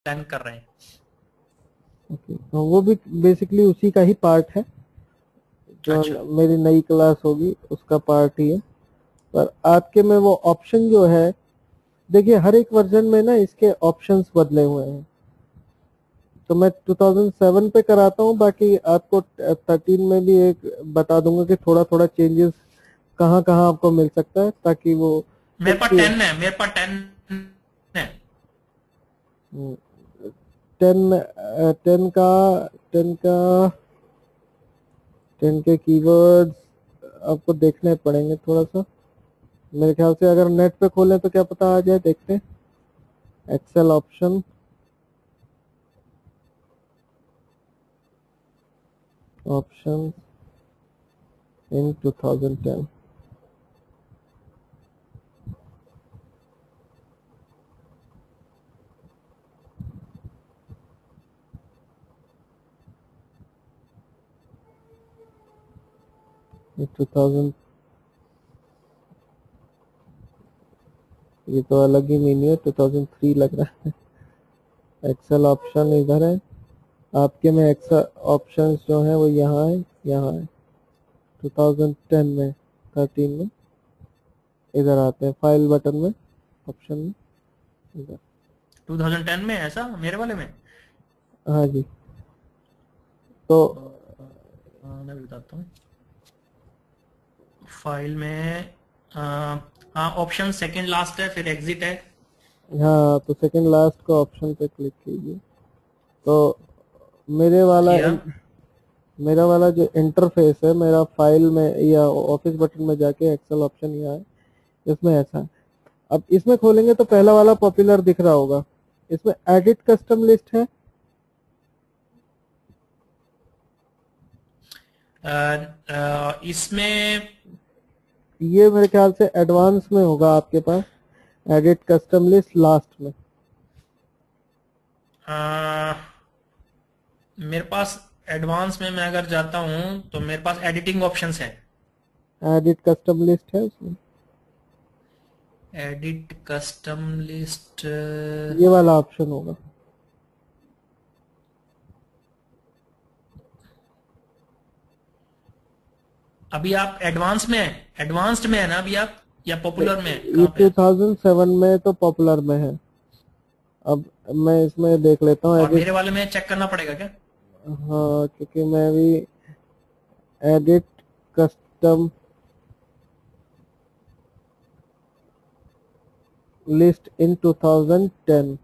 Plan कर रहे हैं। ओके, तो वो भी बेसिकली उसी का ही पार्ट है, जो अच्छा। मेरी नई क्लास होगी उसका पार्ट ही है। पर आपके में वो ऑप्शन जो है, देखिए हर एक वर्जन में ना इसके ऑप्शंस बदले हुए हैं। तो मैं 2007 पे कराता हूँ, बाकी आपको 13 में भी एक बता दूंगा कि थोड़ा थोड़ा चेंजेस कहाँ कहाँ आपको मिल सकता है, ताकि वो मेरे पास क्योंकि 10 है, मेरे पास 10 है। 10 10 का 10 का 10 के कीवर्ड्स आपको देखने पड़ेंगे थोड़ा सा। मेरे ख्याल से अगर नेट पे खोलें तो क्या पता आ जाए, देखते हैं। Excel option, option in 2010। ये 2000, ये तो अलग ही मीनिंग है, 2003 लग रहा है। एक्सेल ऑप्शन इधर है आपके में, एक्सेल ऑप्शंस जो है वो यहाँ है, यहाँ है 2010 में, 13 में इधर आते हैं फाइल बटन में, ऑप्शन में इधर। 2010 में ऐसा मेरे वाले में। हाँ जी। तो मैं भी बताता हूँ। फाइल में हाँ, ऑप्शन सेकंड लास्ट है, फिर एग्जिट है। हाँ, तो सेकंड लास्ट का ऑप्शन पे क्लिक कीजिए। तो मेरे वाला किया। मेरा वाला जो इंटरफेस है मेरा फाइल में या ऑफिस बटन में जाके एक्सेल ऑप्शन यहाँ है, इसमें ऐसा है। अब इसमें खोलेंगे तो पहला वाला पॉपुलर दिख रहा होगा, इसमें एडिट कस्टम लिस्ट है। इसमें ये मेरे ख्याल से एडवांस में होगा आपके पास, एडिट कस्टम लिस्ट लास्ट में। अ, मेरे पास एडवांस में मैं अगर जाता हूं तो मेरे पास एडिटिंग ऑप्शंस है। एडिट कस्टम लिस्ट है उसमें, एडिट कस्टम लिस्ट। ये वाला ऑप्शन होगा। अभी आप एडवांस में है, एडवांस्ड में है ना अभी आप, या पॉपुलर में है, ये कहाँ पे है? 2007 में तो पॉपुलर में है। अब मैं इसमें देख लेता हूँ और एडिट। मेरे वाले में चेक करना पड़ेगा क्या? हाँ, क्योंकि मैं भी एडिट कस्टम लिस्ट इन 2010,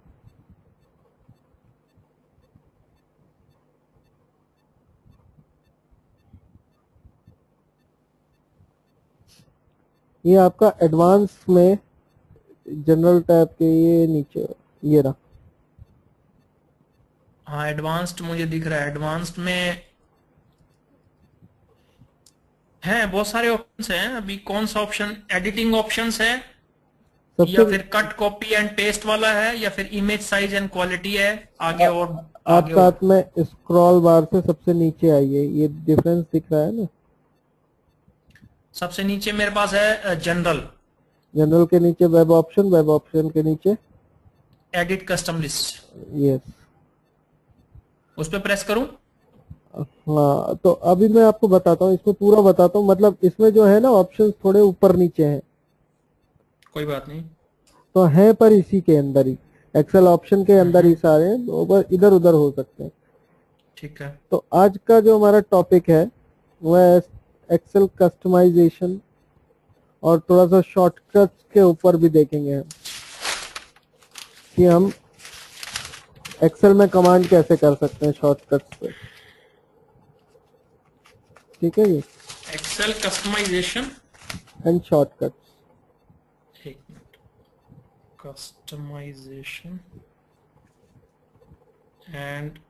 ये आपका एडवांस में जनरल टैब के ये नीचे, ये रहा। हाँ, एडवांस्ड मुझे दिख रहा है। एडवांस्ड में है बहुत सारे ऑप्शंस हैं। अभी कौन सा ऑप्शन एडिटिंग ऑप्शंस है, सबसे या फिर कट कॉपी एंड पेस्ट वाला है, या फिर इमेज साइज एंड क्वालिटी है? आगे आ, और आप आगे और साथ में स्क्रॉल बार से सबसे नीचे आइए, ये डिफरेंस दिख रहा है ना। सबसे नीचे मेरे पास है जनरल। जनरल के नीचे वेब ऑप्शन, वेब ऑप्शन के नीचे एडिट कस्टम लिस्ट, यस। उस पर प्रेस करूं? हाँ, तो अभी मैं आपको बताता हूँ, इसमें पूरा बताता हूँ, मतलब इसमें जो है ना ऑप्शंस थोड़े ऊपर नीचे हैं, कोई बात नहीं। तो हैं पर इसी के अंदर ही, एक्सेल ऑप्शन के अंदर ही सारे हैं, तो ऊपर इधर उधर हो सकते हैं। ठीक है। तो आज का जो हमारा टॉपिक है वह है एक्सेल कस्टमाइजेशन, और थोड़ा सा शॉर्टकट्स के ऊपर भी देखेंगे हम कि हम एक्सेल में कमांड कैसे कर सकते हैं शॉर्टकट्स पे। ठीक है जी, एक्सेल कस्टमाइजेशन। And shortcuts. एक मिनट। Customization and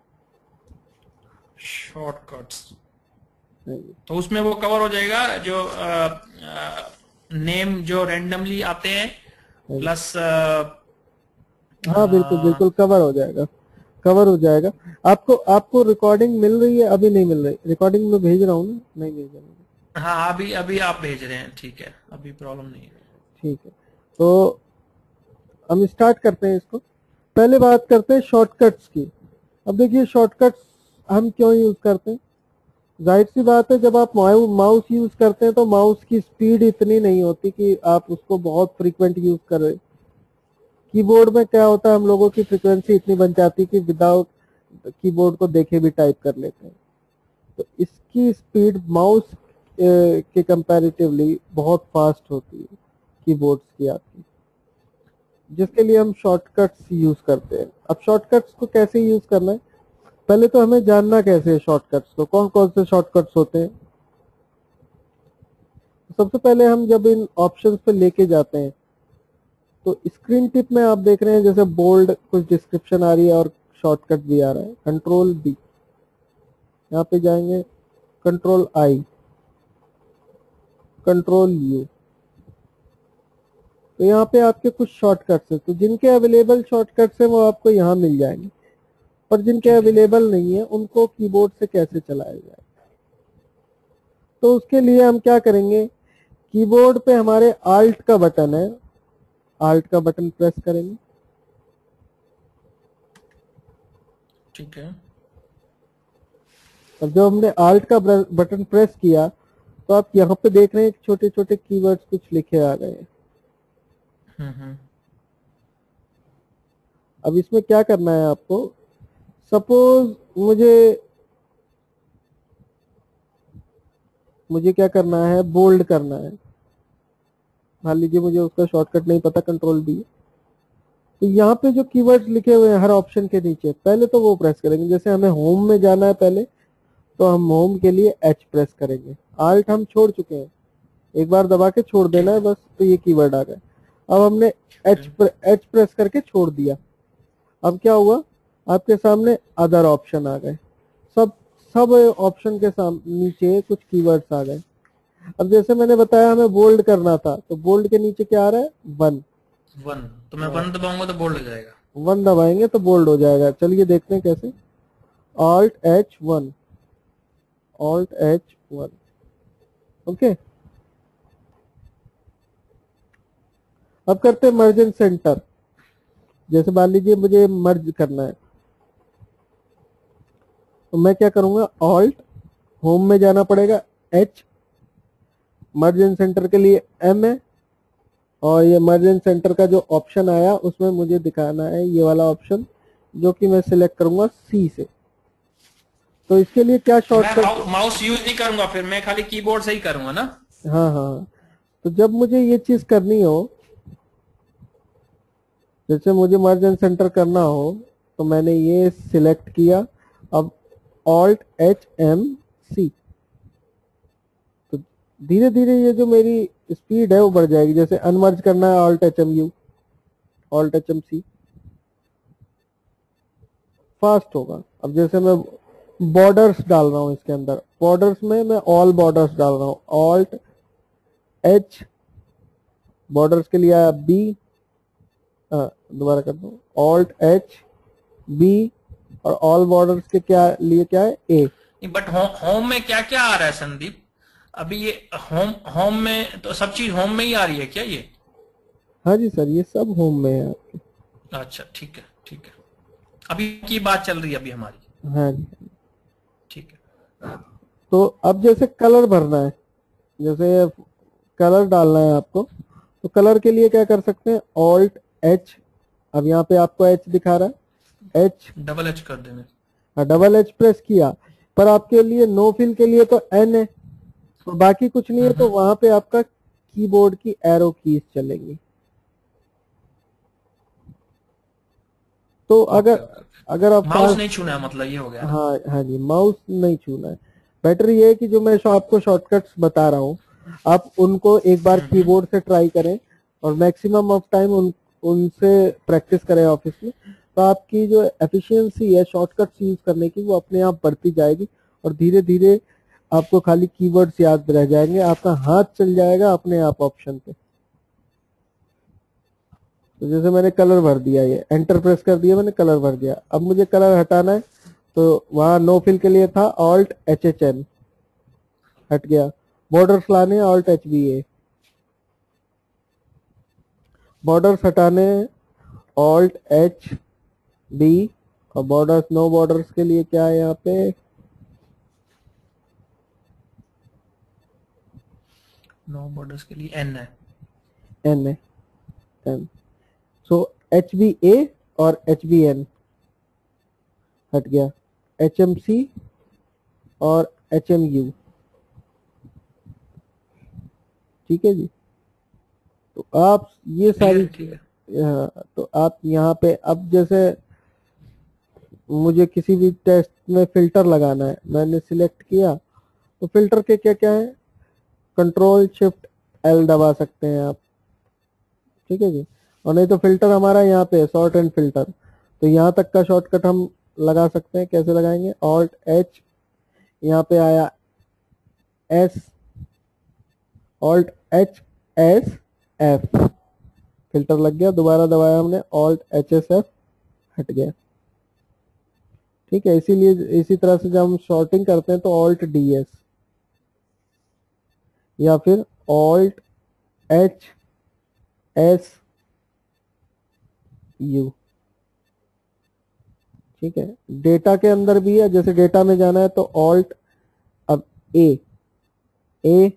shortcuts. तो उसमें वो कवर हो जाएगा जो नेम जो रैंडमली आते हैं, प्लस हाँ बिल्कुल बिल्कुल, कवर हो जाएगा, कवर हो जाएगा। आपको आपको रिकॉर्डिंग मिल रही है? अभी नहीं मिल रही रिकॉर्डिंग, में भेज रहा हूँ ना, नहीं भेज रहा हूँ। हाँ, अभी अभी आप भेज रहे हैं, ठीक है, अभी प्रॉब्लम नहीं है। ठीक है, तो हम स्टार्ट करते हैं इसको। पहले बात करते हैं शॉर्टकट्स की। अब देखिए शॉर्टकट्स हम क्यों यूज करते हैं। जाहिर सी बात है, जब आप माउस यूज करते हैं तो माउस की स्पीड इतनी नहीं होती कि आप उसको बहुत फ्रीक्वेंट यूज कर रहे। कीबोर्ड में क्या होता है, हम लोगों की फ्रीक्वेंसी इतनी बन जाती है कि विदाउट कीबोर्ड को देखे भी टाइप कर लेते हैं। तो इसकी स्पीड माउस के कंपैरेटिवली बहुत फास्ट होती है कीबोर्ड्स की आपकी, जिसके लिए हम शॉर्टकट्स यूज करते हैं। अब शॉर्टकट्स को कैसे यूज करना है, पहले तो हमें जानना कैसे है शॉर्टकट्स को, कौन कौन से शॉर्टकट्स होते हैं। सबसे पहले हम जब इन ऑप्शंस पे लेके जाते हैं तो स्क्रीन टिप में आप देख रहे हैं जैसे बोल्ड कुछ डिस्क्रिप्शन आ रही है और शॉर्टकट भी आ रहा है। कंट्रोल बी, यहाँ पे जाएंगे कंट्रोल आई, कंट्रोल यू, तो यहाँ पे आपके कुछ शॉर्टकट्स हैं। तो जिनके अवेलेबल शॉर्टकट्स हैं वो आपको यहाँ मिल जाएंगे, पर जिनके अवेलेबल नहीं है उनको कीबोर्ड से कैसे चलाया जाए। तो उसके लिए हम क्या करेंगे, कीबोर्ड पे हमारे आल्ट का बटन है, आल्ट का बटन प्रेस करेंगे। ठीक है। अब जब हमने आल्ट का बटन प्रेस किया तो आप यहाँ पे देख रहे हैं छोटे छोटे कीवर्ड्स कुछ लिखे आ गए हैं। अब इसमें क्या करना है आपको, सपोज मुझे क्या करना है, बोल्ड करना है। मान लीजिए मुझे उसका शॉर्टकट नहीं पता, कंट्रोल बी। तो यहाँ पे जो कीवर्ड्स लिखे हुए हैं हर ऑप्शन के नीचे, पहले तो वो प्रेस करेंगे। जैसे हमें होम में जाना है पहले, तो हम होम के लिए एच प्रेस करेंगे। आल्ट हम छोड़ चुके हैं, एक बार दबा के छोड़ देना है बस, तो ये कीवर्ड आ गए। अब हमने एच प्रेस करके छोड़ दिया। अब क्या हुआ, आपके सामने अदर ऑप्शन आ गए। सब ऑप्शन के नीचे कुछ कीवर्ड्स आ गए। अब जैसे मैंने बताया हमें बोल्ड करना था, तो बोल्ड के नीचे क्या आ रहा है, 1। तो मैं 1 दबाऊंगा तो बोल्ड हो जाएगा। 1 दबाएंगे तो बोल्ड हो जाएगा। चलिए देखते हैं कैसे। Alt H1, Alt H1, okay. अब करते हैं मर्ज इन सेंटर। जैसे मान लीजिए मुझे मर्ज करना है, तो मैं क्या करूंगा, ऑल्ट, होम में जाना पड़ेगा, एच, मर्ज इन सेंटर के लिए एम है, और ये मर्ज इन सेंटर का जो ऑप्शन आया उसमें मुझे दिखाना है ये वाला ऑप्शन, जो कि मैं सिलेक्ट करूंगा सी से। तो इसके लिए क्या शॉर्टकट, मैं माउस यूज नहीं करूंगा, फिर मैं खाली कीबोर्ड से ही करूंगा ना। हाँ हाँ, तो जब मुझे ये चीज करनी हो, जैसे मुझे मर्ज एंड सेंटर करना हो, तो मैंने ये सिलेक्ट किया। अब ऑल्ट एच एम सी, तो धीरे धीरे ये जो मेरी स्पीड है वो बढ़ जाएगी। जैसे अनमर्ज करना है, Alt H M U, Alt H M C, fast होगा। अब जैसे मैं बॉर्डर्स डाल रहा हूं इसके अंदर, बॉर्डर्स में मैं ऑल बॉर्डर्स डाल रहा हूं, ऑल्ट एच, बॉर्डर्स के लिए आया बी, दोबारा कर दो, ऑल्ट एच बी, और ऑल बॉर्डर्स के लिए क्या है, ए। बट होम में क्या क्या आ रहा है संदीप? अभी ये होम में तो सब चीज होम में ही आ रही है क्या ये? हाँ जी सर, ये सब होम में है आपके। अच्छा ठीक है ठीक है, अभी की बात चल रही है अभी हमारी। हाँ जी ठीक है। तो अब जैसे कलर भरना है, जैसे कलर डालना है आपको, तो कलर के लिए क्या कर सकते हैं, ऑल्ट एच, अब यहाँ पे आपको एच दिखा रहा है, एच, डबल एच कर देंगे। डबल एच प्रेस किया, पर आपके लिए नो फिल के लिए तो एन है, तो बाकी कुछ नहीं है, तो वहां पे आपका कीबोर्ड की एरो कीज चलेंगी। तो अगर आप माउस नहीं छूना है, मतलब ये हो गया। हाँ हाँ जी, माउस नहीं छूना है। बेटर ये है कि जो मैं आपको शॉर्टकट्स बता रहा हूँ, आप उनको एक बार कीबोर्ड से ट्राई करें और मैक्सिमम ऑफ टाइम उनसे प्रैक्टिस करें ऑफिस में, तो आपकी जो एफिशिएंसी है शॉर्टकट्स यूज करने की वो अपने आप बढ़ती जाएगी, और धीरे धीरे आपको खाली कीवर्ड्स याद रह जाएंगे, आपका हाथ चल जाएगा अपने आप ऑप्शन पे। तो जैसे मैंने कलर भर दिया, ये एंटर प्रेस कर दिया मैंने, कलर भर दिया। अब मुझे कलर हटाना है, तो वहां नो फिल के लिए था ऑल्ट एच एच एन, हट गया। बॉर्डर्स लाने, Alt H B A, borders हटाने, ऑल्ट एच बी, और बॉर्डर्स, नो बॉर्डर्स के लिए क्या है यहाँ पे? नो बॉर्डर्स के लिए एन है। एन है, N. So H B A और एच बी एन हट गया, एच एम सी और एच एम यू। ठीक है जी। तो आप ये ठीक सारी, है ठीक है। हाँ, तो आप यहाँ पे अब जैसे मुझे किसी भी टेस्ट में फिल्टर लगाना है, मैंने सिलेक्ट किया, तो फिल्टर के क्या क्या है? कंट्रोल शिफ्ट एल दबा सकते हैं आप। ठीक है जी। और नहीं तो फिल्टर हमारा यहाँ पे शॉर्ट एंड फिल्टर, तो यहाँ तक का शॉर्टकट हम लगा सकते हैं। कैसे लगाएंगे? ऑल्ट एच, यहाँ पे आया S, Alt H S F, filter लग गया। दोबारा दबाया हमने, ऑल्ट एच एस एफ, हट गया। ठीक है, इसीलिए इसी तरह से जब हम शॉर्टिंग करते हैं तो ऑल्ट डी एस या फिर ऑल्ट एच एस यू। ठीक है, डेटा के अंदर भी है, जैसे डेटा में जाना है तो ऑल्ट, अब ए, ए,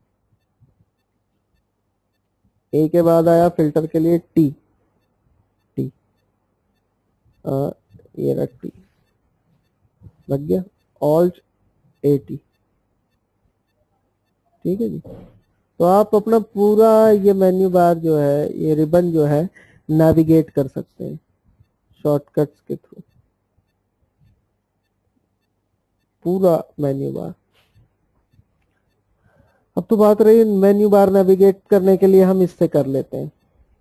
ए के बाद आया फिल्टर के लिए टी, टी, ये रहा टी, लग गया, ऑल्ट ए टी। ठीक है जी। तो आप अपना पूरा ये मेन्यू बार जो है, ये रिबन जो है, नेविगेट कर सकते हैं शॉर्टकट्स के थ्रू, पूरा मेन्यू बार। अब तो बात रही मेन्यू बार नेविगेट करने के लिए, हम इससे कर लेते हैं।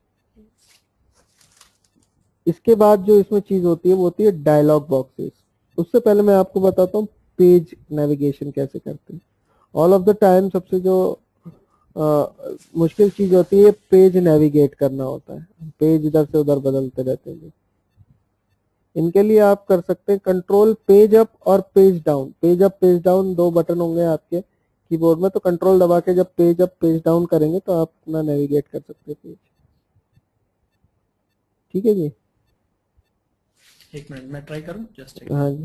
इसके बाद जो इसमें चीज होती है वो होती है डायलॉग बॉक्सेस। उससे पहले मैं आपको बताता हूँ पेज नेविगेशन कैसे करते हैं। ऑल ऑफ द टाइम सबसे जो मुश्किल चीज होती है पेज नेविगेट करना होता है, पेज इधर से उधर बदलते रहते हैं। इनके लिए आप कर सकते हैं कंट्रोल पेज अप और page down. Page up page down दो बटन होंगे आपके कीबोर्ड में, तो कंट्रोल दबा के जब पेज अप पेज डाउन करेंगे तो आप अपना नेविगेट कर सकते हैं पेज। ठीक है जी। एक मिनट मैं ट्राई करूं, जस्ट एक हाँ मिनट। जी।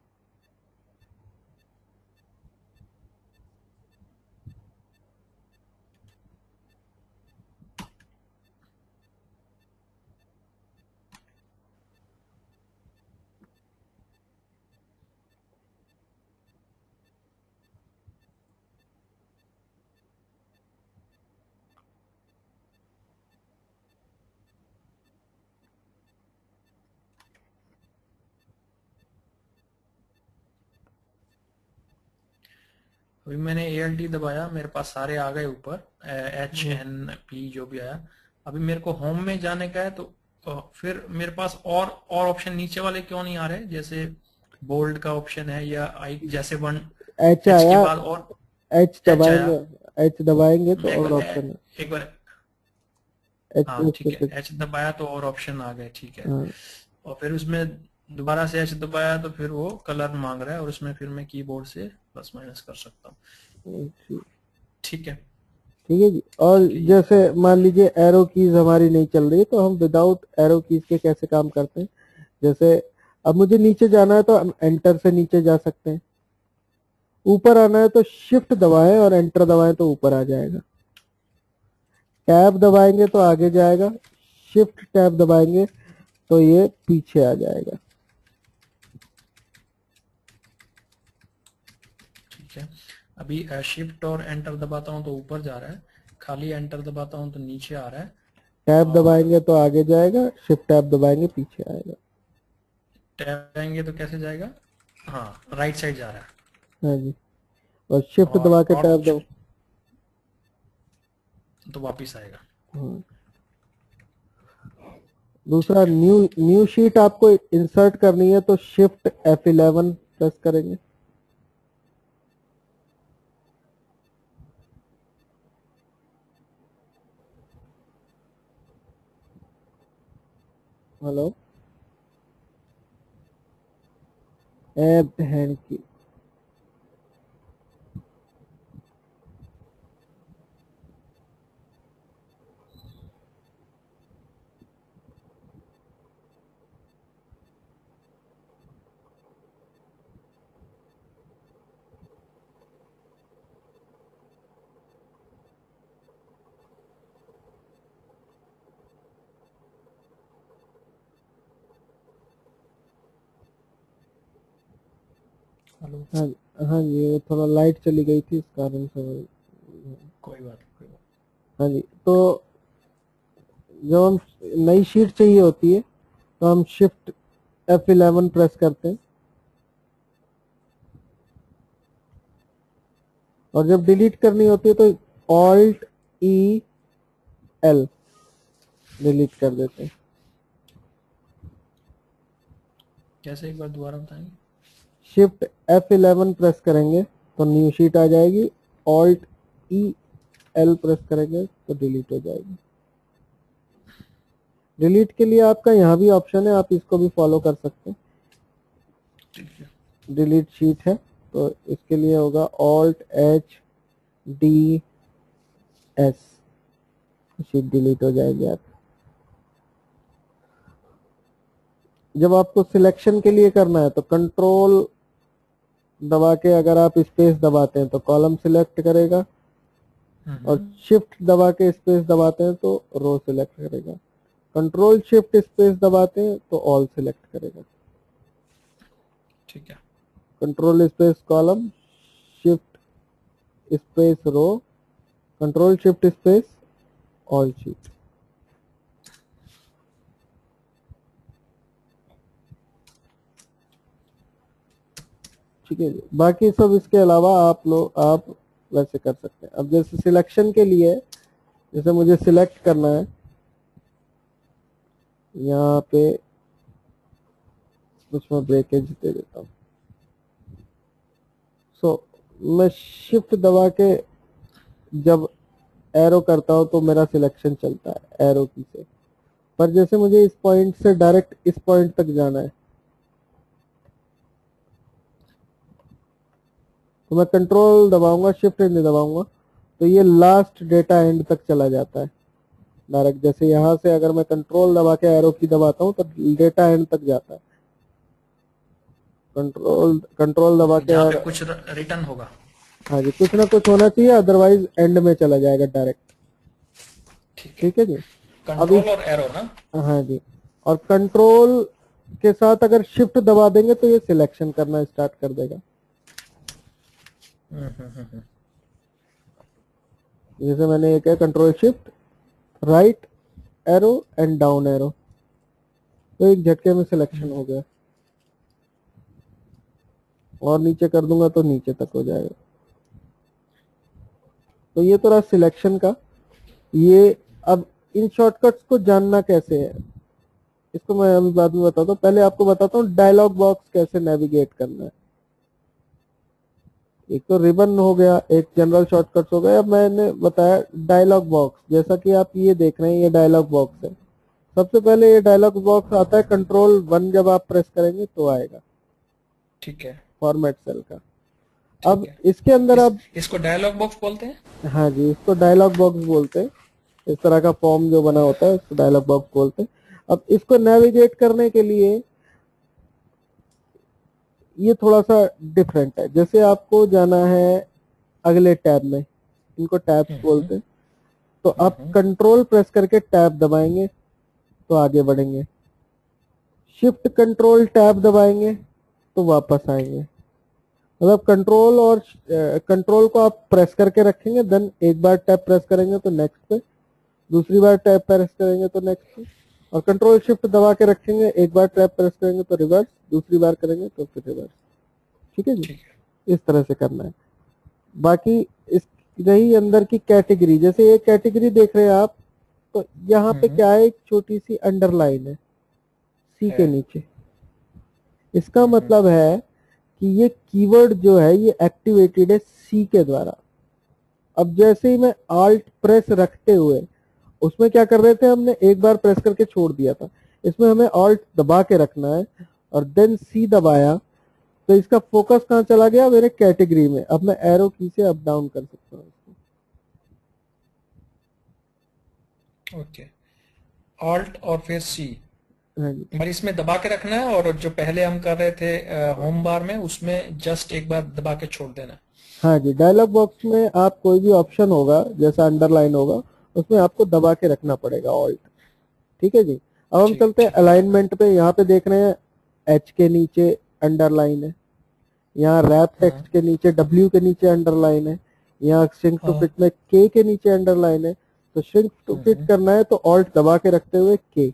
अभी मैंने ALT दबाया, मेरे पास सारे आ गए ऊपर, HNP जो भी आया। अभी मेरे को होम में जाने का है, तो फिर मेरे पास और ऑप्शन नीचे वाले क्यों नहीं आ रहे? जैसे बोल्ड का ऑप्शन है, या आई जैसे वन एच एच के आया, बाद और एच एच आया। दबाएंगे, एच दबाएंगे तो मैं एक और बार ऑप्शन है। एक बार एच हाँ एच ठीक है, एच। एच दबाया तो और ऑप्शन आ गए, ठीक है। हाँ और फिर उसमें दोबारा से एच दबाया तो फिर वो कलर मांग रहा है, और उसमें फिर मैं कीबोर्ड से प्लस माइनस कर सकता हूँ। ठीक। ठीक है। ठीक है जी। और ठीक है ये। जैसे मान लीजिए एरो कीज हमारी नहीं चल रही, तो हम विदाउट एरो कीज के कैसे काम करते हैं? जैसे अब मुझे नीचे जाना है तो हम एंटर से नीचे जा सकते हैं, ऊपर आना है तो शिफ्ट दबाएं और एंटर दबाएं तो ऊपर आ जाएगा, टैब दबाएंगे तो आगे जाएगा, शिफ्ट टैब दबाएंगे तो ये पीछे आ जाएगा। ठीक है, अभी शिफ्ट और एंटर दबाता हूँ तो ऊपर जा रहा है, खाली एंटर दबाता हूँ तो नीचे आ रहा है। टैब और दबाएंगे तो आगे जाएगा, शिफ्ट टैब दबाएंगे पीछे आएगा। टैब आएंगे तो कैसे जाएगा? हाँ, राइट साइड जा रहा है। हाँ जी। और शिफ्ट दबा के और टैब कुछ दबा। तो वापिस आएगा। हाँ। दूसरा, ठीक है। न्यू न्यू शीट आपको इंसर्ट करनी है तो शिफ्ट F11 प्रेस करेंगे। हेलो, हैंड की। हेलो। हाँ हाँ जी, वो थोड़ा लाइट चली गई थी इस कारण से कोई बात नहीं, कोई बात हाँ जी, तो जब हम नई शीट चाहिए होती है तो हम शिफ्ट F11 प्रेस करते हैं, और जब डिलीट करनी होती है तो ऑल्ट ई एल डिलीट कर देते हैं। कैसे, एक बार दोबारा बताएंगे? शिफ्ट F11 प्रेस करेंगे तो न्यू शीट आ जाएगी, ऑल्ट ई एल प्रेस करेंगे तो डिलीट हो जाएगी। डिलीट के लिए आपका यहाँ भी ऑप्शन है, आप इसको भी फॉलो कर सकते हैं। ठीक है। डिलीट शीट है तो इसके लिए होगा Alt H D S, sheet delete हो जाएगी आप। जब आपको सिलेक्शन के लिए करना है तो कंट्रोल दबा के अगर आप स्पेस दबाते हैं तो कॉलम सिलेक्ट करेगा, और शिफ्ट दबा के स्पेस दबाते हैं तो रो सिलेक्ट करेगा। कंट्रोल शिफ्ट स्पेस दबाते हैं तो ऑल सिलेक्ट करेगा। ठीक है। Control space column, shift space row, control shift space all sheet. ठीक है जी, बाकी सब इसके अलावा आप वैसे कर सकते हैं। अब जैसे सिलेक्शन के लिए, जैसे मुझे सिलेक्ट करना है, यहाँ पे कुछ मैं ब्रेकेज दे देता हूँ। मैं शिफ्ट दबा के जब एरो करता हूँ तो मेरा सिलेक्शन चलता है एरो की से, पर जैसे मुझे इस पॉइंट से डायरेक्ट इस पॉइंट तक जाना है तो मैं कंट्रोल दबाऊंगा, शिफ्ट नहीं दबाऊंगा, तो ये लास्ट डेटा एंड तक चला जाता है डायरेक्ट। जैसे यहाँ से अगर मैं कंट्रोल दबा के एरो की दबाता हूँ तो डेटा एंड तक जाता है। कंट्रोल दबा के जहाँ पे कुछ रिटर्न होगा। हाँ जी, कुछ ना कुछ होना चाहिए, अदरवाइज एंड में चला जाएगा डायरेक्ट। ठीक है जी। कंट्रोल और एरो ना? हाँ जी, और कंट्रोल के साथ अगर शिफ्ट दबा देंगे तो ये सिलेक्शन करना स्टार्ट कर देगा। जैसे मैंने ये किया, control shift right arrow and down arrow, तो एक झटके में सिलेक्शन हो गया। और नीचे कर दूंगा तो नीचे तक हो जाएगा। तो ये तो रहा सिलेक्शन का। ये अब इन शॉर्टकट्स को जानना कैसे है, इसको मैं अभी बाद में बताता हूँ। पहले आपको बताता हूँ डायलॉग बॉक्स कैसे नेविगेट करना है। एक तो रिबन हो गया, एक जनरल शॉर्टकट्स हो गया। अब मैंने बताया डायलॉग बॉक्स, जैसा कि आप ये देख रहे हैं, ये डायलॉग बॉक्स है। सबसे पहले ये डायलॉग बॉक्स आता है, कंट्रोल 1 जब आप प्रेस करेंगे तो आएगा। ठीक है। फॉर्मेट सेल का। अब इसके अंदर आप इसको डायलॉग बॉक्स बोलते हैं? हाँ जी, इसको डायलॉग बॉक्स बोलते हैं। इस तरह का फॉर्म जो बना होता है इसको डायलॉग बॉक्स बोलते हैं। अब इसको नेविगेट करने के लिए ये थोड़ा सा डिफरेंट है। जैसे आपको जाना है अगले टैब में, इनको टैब्स बोलते हैं, तो आप कंट्रोल प्रेस करके टैब दबाएंगे तो आगे बढ़ेंगे। शिफ्ट कंट्रोल टैब दबाएंगे तो वापस आएंगे। मतलब कंट्रोल को आप प्रेस करके रखेंगे, देन एक बार टैब प्रेस करेंगे तो नेक्स्ट पे, दूसरी बार टैब प्रेस करेंगे तो नेक्स्ट पे, और कंट्रोल शिफ्ट दबा के रखेंगे, एक बार टैब प्रेस करेंगे तो रिवर्स, दूसरी बार करेंगे तो फिर रिवर्स। ठीक है जी, इस तरह से करना है। बाकी इस रही अंदर की कैटेगरी, जैसे ये कैटेगरी देख रहे हैं आप, तो यहाँ पे क्या है, एक छोटी सी अंडरलाइन है सी के नीचे। इसका मतलब है कि ये कीवर्ड जो है ये एक्टिवेटेड है सी के द्वारा। अब जैसे ही मैं आल्ट प्रेस रखते हुए, उसमें क्या कर रहे थे, हमने एक बार प्रेस करके छोड़ दिया था, इसमें हमें आल्ट दबा के रखना है और देन सी दबाया, तो इसका फोकस कहाँ चला गया, मेरे कैटेगरी में। अब मैं एरो की से अप डाउन कर सकता हूँ। ओके, ऑल्ट और फिर सी। हाँ जी, पर इसमें दबा के रखना है, और जो पहले हम कर रहे थे होम बार में, उसमें जस्ट एक बार दबा के छोड़ देना। हाँ जी, डायलॉग बॉक्स में आप कोई भी ऑप्शन होगा जैसा अंडरलाइन होगा, उसमें आपको दबा के रखना पड़ेगा ऑल्ट। ठीक है जी। अब हम चलते हैं अलाइनमेंट पे। यहाँ पे देख रहे हैं एच के नीचे अंडरलाइन है, यहाँ रैप टेक्स्ट हाँ के नीचे W के नीचे अंडरलाइन है, यहाँ श्रिंक टू हाँ। फिट में K के नीचे अंडरलाइन है। तो श्रिंक टू फिट करना है तो ऑल्ट दबा के रखते हुए K।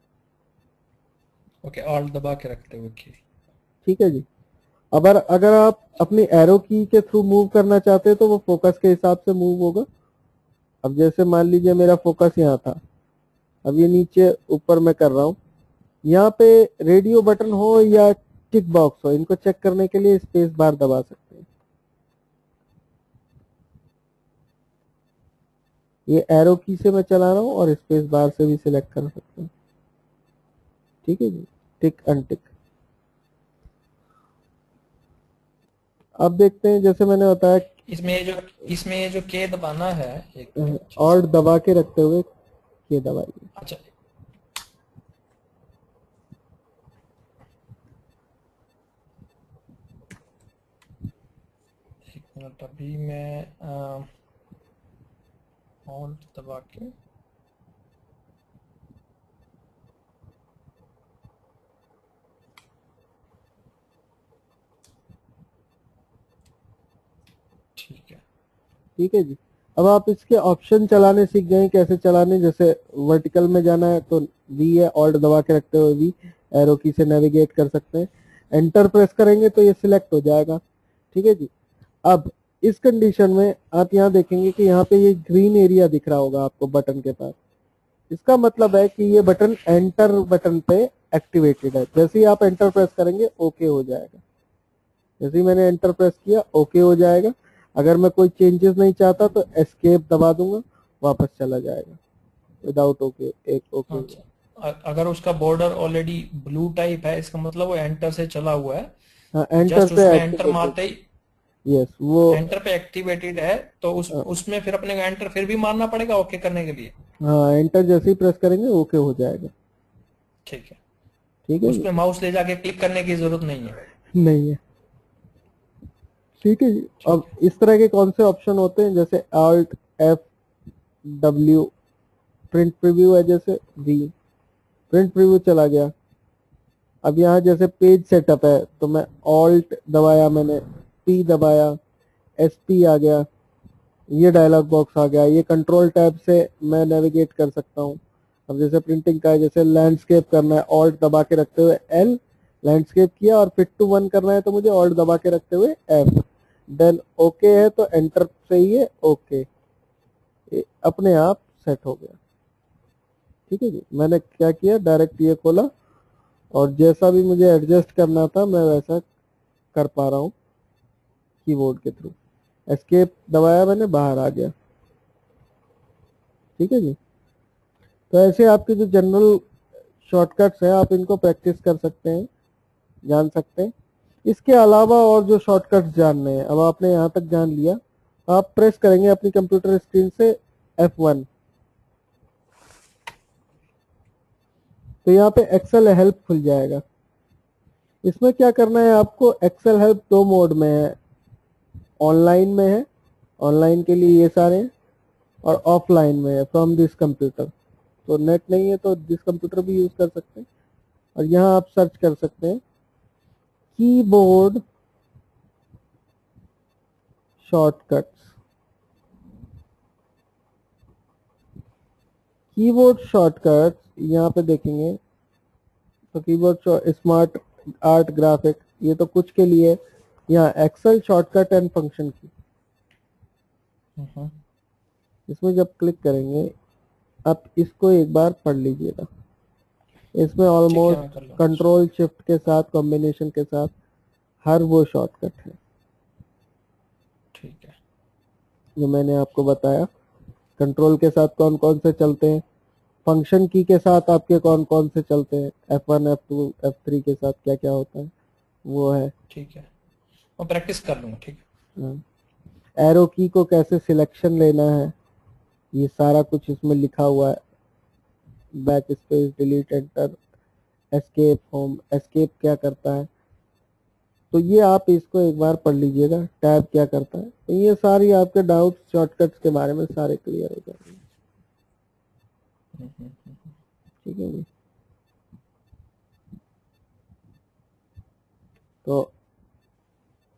ओके, ऑल्ट दबा के रखते हुए की। ठीक है जी। अगर अगर आप अपनी एरो की के थ्रू मूव करना चाहते हैं तो वो फोकस के हिसाब से मूव होगा। अब जैसे मान लीजिए मेरा फोकस यहाँ था, अब ये नीचे ऊपर मैं कर रहा हूँ। यहाँ पे रेडियो बटन हो या टिक बॉक्स हो, इनको चेक करने के लिए स्पेस बार दबा सकते हैं। ये एरो की से मैं चला रहा हूँ और स्पेस बार से भी सिलेक्ट कर सकते हैं। ठीक है जी, टिक अनटिक। अब देखते हैं, जैसे मैंने बताया इसमें ये जो के दबाना है, एक मिनट अच्छे से। ऑल्ट दबा के रखते हुए के दबाइए। अच्छा, एक मिनट, अभी मैं ऑल्ट दबा के, ठीक है। ठीक है जी। अब आप इसके ऑप्शन चलाने सीख गए हैं, कैसे चलाने। जैसे वर्टिकल में जाना है तो वी है, ऑल्ट दबा के रखते हुए वी एरो की से नेविगेट कर सकते हैं। एंटर प्रेस करेंगे तो ये सिलेक्ट हो जाएगा। ठीक है जी। अब इस कंडीशन में आप यहाँ देखेंगे कि यहाँ पे ये ग्रीन एरिया दिख रहा होगा आपको बटन के पास। इसका मतलब है कि ये बटन एंटर बटन पे एक्टिवेटेड है। जैसे ही आप एंटर प्रेस करेंगे ओके हो जाएगा। जैसे ही मैंने एंटर प्रेस किया ओके हो जाएगा। अगर मैं कोई चेंजेस नहीं चाहता तो एस्केप दबा दूंगा, वापस चला जाएगा विदाउट ओके, एक ओके हुआ। अच्छा, अगर उसका बॉर्डर ऑलरेडी ब्लू टाइप है, इसका मतलब वो एंटर से चला हुआ है। हाँ, एंटर जस्ट पे उसमें एंटर एक्टिवेटेड। मारते ही, यस वो। एंटर पे एक्टिवेटेड है, तो उसमें फिर अपने को एंटर फिर भी मारना पड़ेगा ओके करने के लिए। हाँ, एंटर जैसे ही प्रेस करेंगे ओके हो जाएगा। ठीक है। ठीक है उस जी। पे माउस ले जाके क्लिक करने की जरूरत नहीं है। नहीं है। ठीक है जी। ठीक अब है। इस तरह के कौन से ऑप्शन होते हैं, जैसे Alt F W, print preview है, जैसे वी प्रिंट प्रीव्यू चला गया। अब यहाँ जैसे पेज सेटअप है तो मैं ऑल्ट दबाया, मैंने पी दबाया, SP आ गया, ये डायलॉग बॉक्स आ गया। ये कंट्रोल टैब से मैं नेविगेट कर सकता हूँ। अब जैसे प्रिंटिंग का है, जैसे लैंडस्केप करना है ऑल्ट दबा के रखते हुए L, लैंडस्केप किया, और फिट टू 1 करना है तो मुझे ऑल्ट दबा के रखते हुए F। देन ओके है तो एंटर से ही है ओके, अपने आप सेट हो गया। ठीक है जी। मैंने क्या किया, डायरेक्ट ये खोला और जैसा भी मुझे एडजस्ट करना था मैं वैसा कर पा रहा हूँ कीबोर्ड के थ्रू। एस्केप दबाया मैंने, बाहर आ गया। ठीक है जी। तो ऐसे आपके जो जनरल शॉर्टकट्स हैं आप इनको प्रैक्टिस कर सकते हैं, जान सकते हैं। इसके अलावा और जो शॉर्टकट्स जानने हैं, अब आपने यहाँ तक जान लिया, आप प्रेस करेंगे अपनी कंप्यूटर स्क्रीन से F1, तो यहाँ पे एक्सेल हेल्प खुल जाएगा। इसमें क्या करना है आपको, एक्सेल हेल्प दो मोड में है, ऑनलाइन में है, ऑनलाइन के लिए ये सारे हैं, और ऑफलाइन में है, फ्रॉम दिस कंप्यूटर। तो नेट नहीं है तो दिस कंप्यूटर भी यूज कर सकते हैं। और यहाँ आप सर्च कर सकते हैं कीबोर्ड शॉर्टकट्स। कीबोर्ड शॉर्टकट्स यहाँ पे देखेंगे तो कीबोर्ड स्मार्ट आर्ट ग्राफिक, ये तो कुछ के लिए। यहाँ एक्सेल शॉर्टकट एंड फंक्शन की, हम्म, इसमें जब क्लिक करेंगे आप इसको एक बार पढ़ लीजिएगा। इसमें ठीक है, ऑलमोस्ट मैं कर लूंगा। कंट्रोल शिफ्ट के साथ, कॉम्बिनेशन के साथ हर वो शॉर्टकट है ठीक है। जो मैंने आपको बताया। कंट्रोल के साथ कौन कौन से चलते हैं, फंक्शन की के साथ आपके कौन कौन से चलते हैं, F1 F2 F3 के साथ क्या क्या होता है वो है। ठीक है, मैं प्रैक्टिस कर लूंगा। ठीक एरो की को कैसे सिलेक्शन लेना है, ये सारा कुछ इसमें लिखा हुआ है। Back space, delete, enter, escape, home, escape क्या करता है, तो ये आप इसको एक बार पढ़ लीजिएगा। टैब क्या करता है, तो ये सारी आपके डाउट शॉर्टकट्स के बारे में सारे क्लियर हो जाएंगे। है। ठीक है जी। तो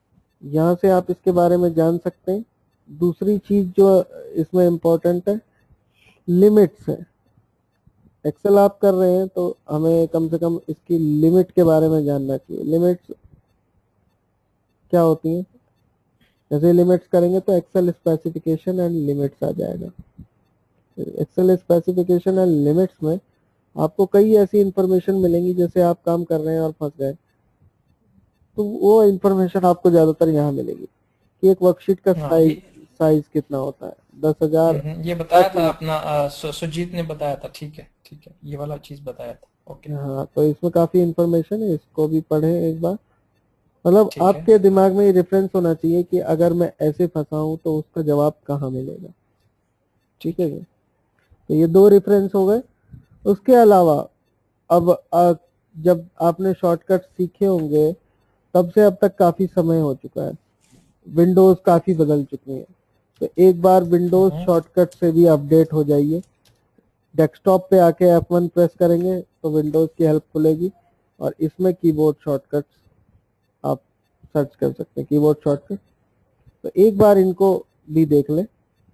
यहाँ से आप इसके बारे में जान सकते हैं। दूसरी चीज जो इसमें इम्पोर्टेंट है, लिमिट्स है। एक्सेल आप कर रहे हैं तो हमें कम से कम इसकी लिमिट के बारे में जानना चाहिए। लिमिट्स क्या होती हैं? जैसे लिमिट्स करेंगे तो एक्सेल स्पेसिफिकेशन एंड लिमिट्स आ जाएगा। एक्सेल स्पेसिफिकेशन एंड लिमिट्स में आपको कई ऐसी इंफॉर्मेशन मिलेंगी, जैसे आप काम कर रहे हैं और फंस गए तो वो इंफॉर्मेशन आपको ज्यादातर यहाँ मिलेगी कि एक वर्कशीट का हाँ साइज साइज कितना होता है, 10,000 ये बताया था तक। अपना सुजीत ने बताया था। ठीक है, ठीक है, ये वाला चीज बताया था। ओके। हाँ, तो इसमें काफी इंफॉर्मेशन है, इसको भी पढ़ें एक बार। मतलब ठीक है। आपके दिमाग में ये रेफरेंस होना चाहिए कि अगर मैं ऐसे फंसा हूं तो उसका जवाब कहाँ मिलेगा। ठीक ठीक है है। जी। तो ये दो रेफरेंस हो गए। उसके अलावा अब जब आपने शॉर्टकट सीखे होंगे तब से अब तक काफी समय हो चुका है, विंडोज काफी बदल चुकी है। तो एक बार विंडोज हम्म। शॉर्टकट से भी अपडेट हो जाइए। डेस्कटॉप पे आके F1 प्रेस करेंगे तो विंडोज की हेल्प खुलेगी और इसमें कीबोर्ड शॉर्टकट्स आप सर्च कर सकते हैं, कीबोर्ड शॉर्टकट। तो एक बार इनको भी देख लें।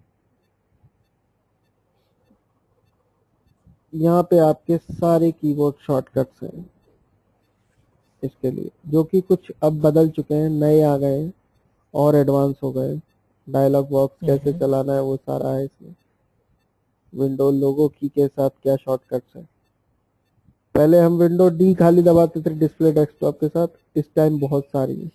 यहाँ पे आपके सारे कीबोर्ड शॉर्टकट्स हैं इसके लिए, जो कि कुछ अब बदल चुके हैं, नए आ गए हैं और एडवांस हो गए। डायलॉग बॉक्स कैसे हम्म। चलाना है वो सारा है इसमें। विंडो लोगो की के साथ क्या शॉर्टकट्स है। पहले हम विंडो डी खाली दबाते थे डिस्प्ले डेस्कटॉप के साथ, इस टाइम बहुत सारी है।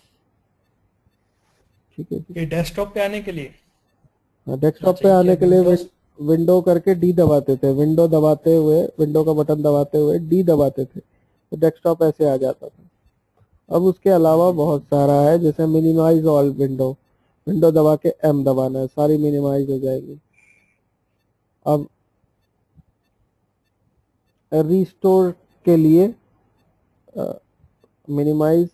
ठीक है जी। ये डेस्कटॉप पे आने के लिए। हाँ, डेस्कटॉप अच्छा, पे ये आने के लिए विंडोज। विंडो करके डी दबाते थे, विंडो दबाते हुए, विंडो का बटन दबाते हुए डी दबाते थे तो डेस्कटॉप ऐसे आ जाता था। अब उसके अलावा बहुत सारा है, जैसे मिनिमाइज ऑल विंडो, विंडो दबा के एम दबाना है, सारी मिनिमाइज हो जाएगी। अब रिस्टोर के लिए मिनिमाइज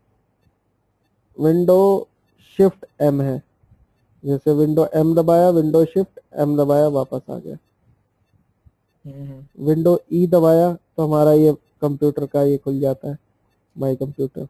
विंडो शिफ्ट एम है, जैसे विंडो एम दबाया, विंडो शिफ्ट एम दबाया, वापस आ गया। विंडो ई दबाया तो हमारा ये कंप्यूटर का ये खुल जाता है, माई कंप्यूटर।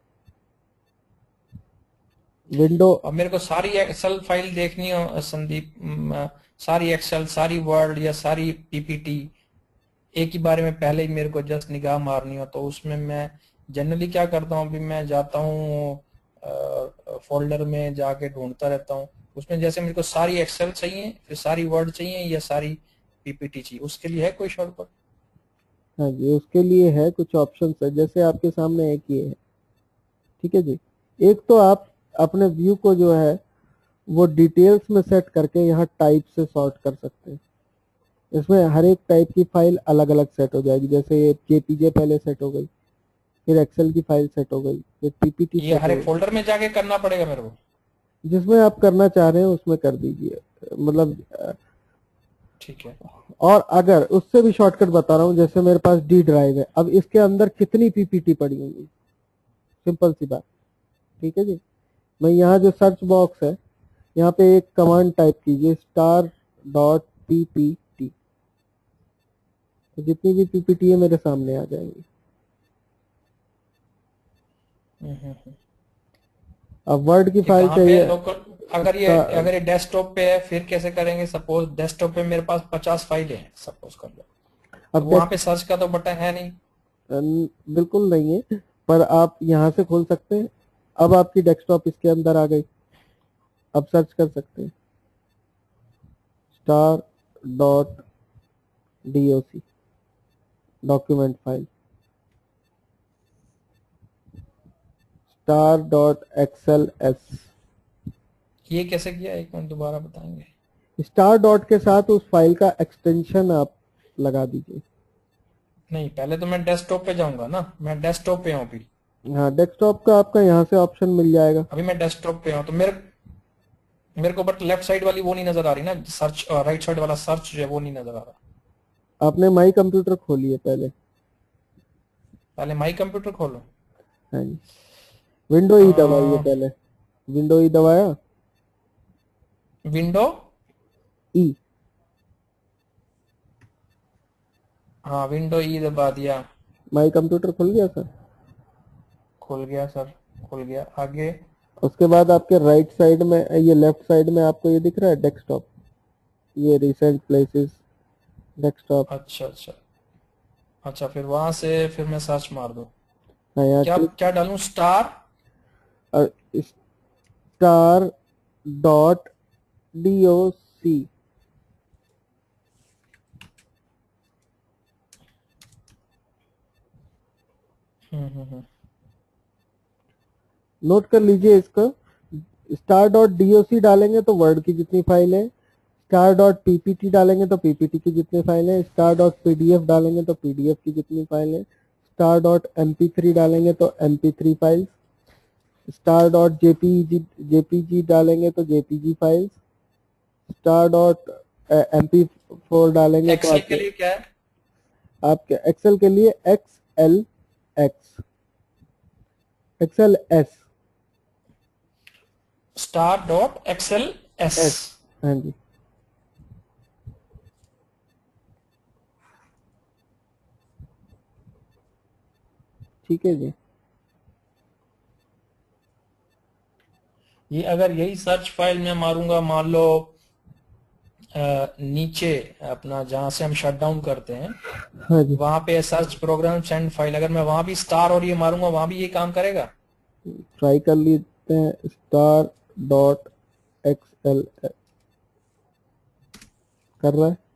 विंडो अब मेरे को सारी एक्सेल फाइल देखनी हो संदीप, सारी एक्सेल, सारी वर्ड या सारी पीपीटी एक ही बारे में पहले ही मेरे को जस्ट निगाह मारनी हो, तो उसमें मैं जनरली क्या करता हूँ, अभी मैं जाता हूँ फोल्डर में जाके ढूंढता रहता हूँ। उसमें जैसे मेरे को सारी एक्सेल चाहिए, फिर सारी वर्ड चाहिए या सारी पीपीटी चाहिए, उसके लिए है कोई शॉर्टकट? हाँ जी, उसके लिए है कुछ ऑप्शन है, जैसे आपके सामने एक ये है। ठीक है जी। एक तो आप अपने व्यू को जो है वो डिटेल्स में सेट करके यहाँ टाइप से सॉर्ट कर सकते हैं। इसमें हर एक टाइप की फाइल अलग अलग सेट हो जाएगी, जैसे ये जेपीजे पहले सेट हो गई, फिर एक्सेल की फाइल सेट हो गई, फिर पीपीटी ये सेट हर हो एक गई। फोल्डर में जाके करना पड़ेगा मेरे को? जिसमें आप करना चाह रहे हैं उसमें कर दीजिए, मतलब ठीक है। और अगर उससे भी शॉर्टकट बता रहा हूँ, जैसे मेरे पास डी ड्राइव है, अब इसके अंदर कितनी पीपीटी पड़ी होंगी, सिंपल सी बात। ठीक है जी। मैं यहाँ जो सर्च बॉक्स है, यहाँ पे एक कमांड टाइप कीजिए, star.ppt, तो जितनी भी पीपीटी है मेरे सामने आ जाएंगी। अब वर्ड की ये फाइल कहाँ पे है चाहिए। लोकल? अगर ये sta- अगर ये डेस्कटॉप पे है फिर कैसे करेंगे? सपोज डेस्कटॉप पे मेरे पास 50 फाइलें हैं, सपोज कर लो, तो अब वहां पे सर्च का तो बटन है नहीं। बिल्कुल नहीं है, पर आप यहाँ से खोल सकते हैं। अब आपकी डेस्कटॉप इसके अंदर आ गई, अब सर्च कर सकते हैं star.doc, डॉक्यूमेंट फाइल star.xls। ये कैसे किया, एक मिनट दोबारा बताएंगे? स्टार डॉट के साथ उस फाइल का एक्सटेंशन आप लगा दीजिए। नहीं, पहले तो मैं डेस्कटॉप पे जाऊंगा ना, मैं डेस्कटॉप पे हूँ अभी। हाँ, डेस्कटॉप का आपका यहाँ से ऑप्शन मिल जाएगा। अभी मैं डेस्कटॉप पे हूँ तो मेरे मेरे को बट लेफ्ट साइड वाली वो नहीं नजर आ रही ना, सर्च, राइट साइड वाला सर्च जो है वो नहीं नजर आ रहा। आपने माई कंप्यूटर खोलिए पहले। पहले माई कंप्यूटर खोलो। हाँ जी, विंडो ई दबाइए पहले। विंडो ई दबाया? Window, E. हाँ विंडो ई दबा दिया। माई कंप्यूटर खुल गया सर? खुल गया सर, खुल गया। आगे? उसके बाद आपके राइट साइड में, ये लेफ्ट साइड में आपको ये दिख रहा है डेस्कटॉप, ये रिसेंट प्लेसेस डेस्कटॉप। अच्छा अच्छा अच्छा, फिर वहां से फिर मैं सर्च मार दूं? हाँ, यहाँ क्या क्लिक क्या डालूं? स्टार? और स्टार डॉट DOC। हम्म। नोट कर लीजिए इसको। स्टार डॉट DOC डालेंगे तो वर्ड की जितनी फाइल है, स्टार डॉट PPT डालेंगे तो PPT की जितनी फाइल है, स्टार डॉट PDF डालेंगे तो PDF की जितनी फाइल है, स्टार डॉट MP3 डालेंगे तो MP3 files, star dot JPG डालेंगे तो JPG files, star dot MP4 डालेंगे तो एक्सेल के आपके लिए क्या है? आपके एक्सेल के लिए XLS। Star dot XL S. S, हाँ जी। ठीक है जी। ये अगर यही सर्च फाइल में मारूंगा, मान लो नीचे अपना जहां से हम शट डाउन करते हैं, हाँ जी, वहां पे सर्च प्रोग्राम सेंड फाइल, अगर मैं वहां भी स्टार और ये मारूंगा, वहां भी ये काम करेगा? ट्राई कर लेते हैं। स्टार डॉट XLS कर रहा है।